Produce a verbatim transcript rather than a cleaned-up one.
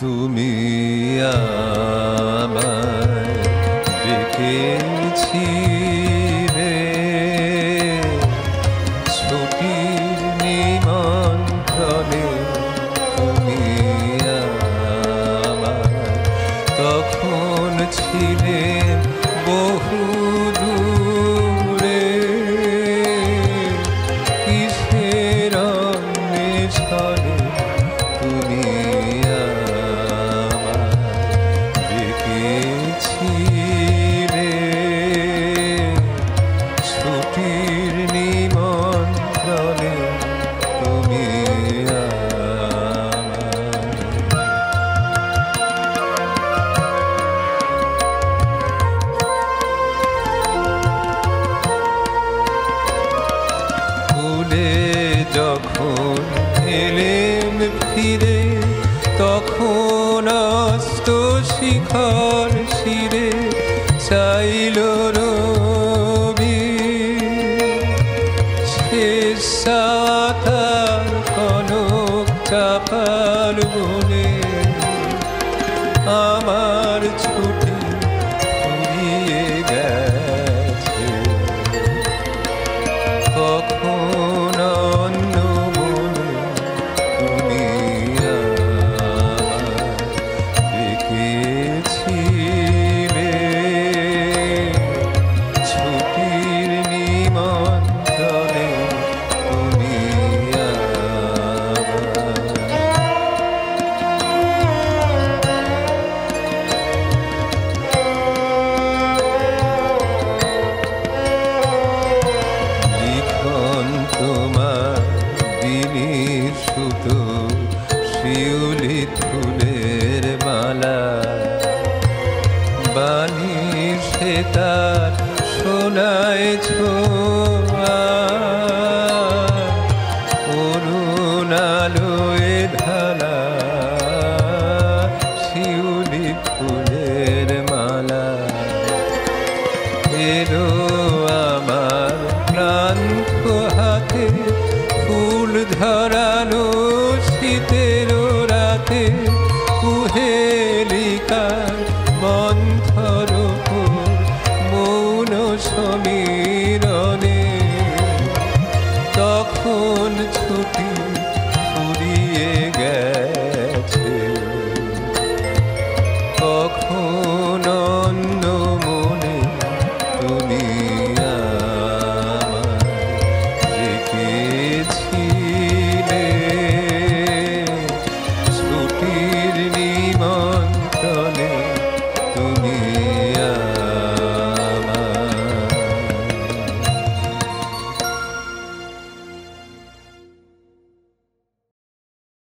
তুমি আমায় ডেকেছিলে ছুটির নিমন্ত্রণে তুমি আমায় তখন ছিলেন বহু দূরে কিসের অন্বেষণে তুমি ছুটির নিমন্ত্রণে তুমি ভুলে যখন এলেন ফিরে তখন অস্ত শিখর শিরে চাইল রবি শেষ সাতার কনক চাপার বনে আমার ছুটি ফুরিয়ে গেছে কখন অন্য মনে তুমি ডেকেছিলে ছুটির নিমন্ত্রণে তুমি লিখন তোমার দিনের সুতো শিউলি ফুলের মালা বানিয়ে তার সোনায় ছোঁয়া অরুণ আলোয় ঢালা শিউলি ফুলের মালা এলো আমার ক্লান্ত হাতে ফুল ধরানো শীতের রাতে কুহে